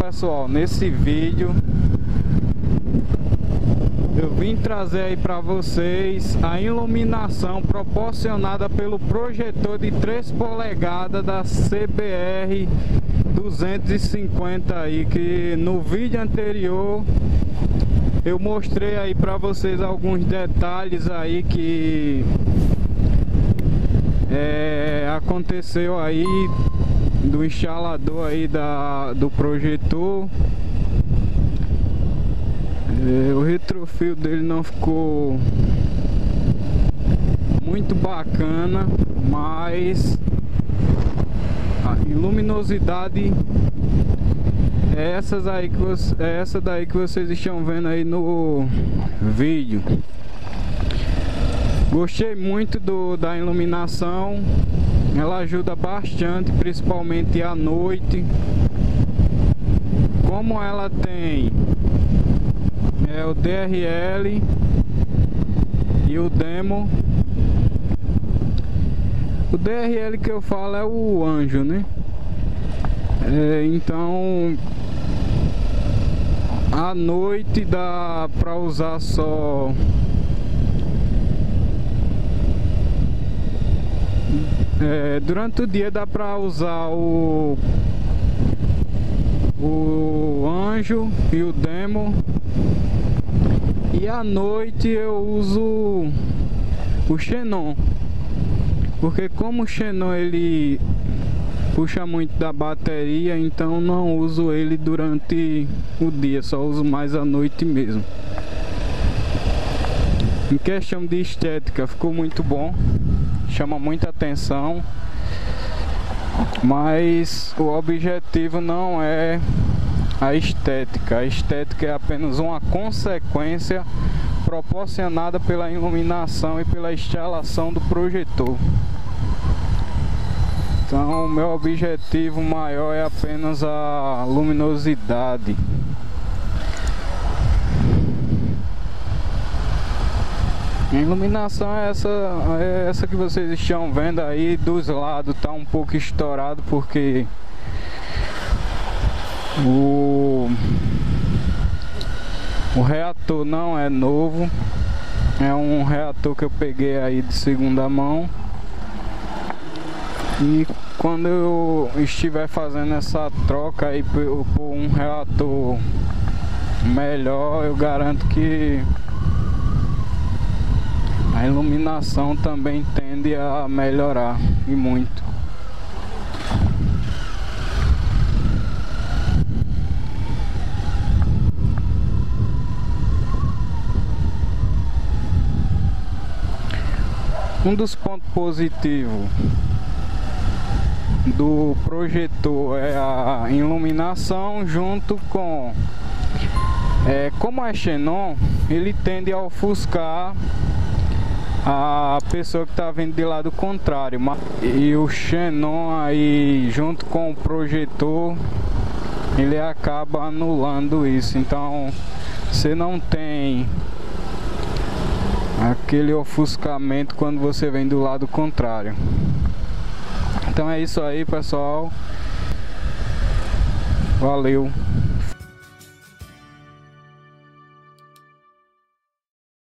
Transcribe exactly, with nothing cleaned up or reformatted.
pessoal, nesse vídeo eu vim trazer aí para vocês a iluminação proporcionada pelo projetor de três polegadas da C B R duzentos e cinquenta aí, que no vídeo anterior eu mostrei aí para vocês alguns detalhes aí que é, aconteceu aí do instalador aí da, do projetor. É, o retrofil dele não ficou muito bacana, mas a luminosidade é essas aí que você, é essa daí que vocês estão vendo aí no vídeo. Gostei muito do, da iluminação, ela ajuda bastante, principalmente à noite. Como ela tem é, o D R L e o demo. O D R L que eu falo é o anjo, né? É, então à noite dá pra usar só é, durante o dia dá pra usar o o anjo e o demo, e à noite eu uso o xenon, porque como o xenon ele puxa muito da bateria, então não uso ele durante o dia, só uso mais à noite mesmo. Em questão de estética ficou muito bom, chama muita atenção, mas o objetivo não é a estética. A estética é apenas uma consequência proporcionada pela iluminação e pela instalação do projetor. Então o meu objetivo maior é apenas a luminosidade. A iluminação é essa, é essa que vocês estão vendo aí. Dos lados tá um pouco estourado porque o, o reator não é novo, é um reator que eu peguei aí de segunda mão. E quando eu estiver fazendo essa troca aí por, por um reator melhor, eu garanto que a iluminação também tende a melhorar, e muito. Um dos pontos positivos do projetor é a iluminação, junto com é, como é xenon, ele tende a ofuscar a pessoa que está vindo de lado contrário, e o xenon aí junto com o projetor ele acaba anulando isso, então você não tem aquele ofuscamento quando você vem do lado contrário. Então é isso aí, pessoal. Valeu.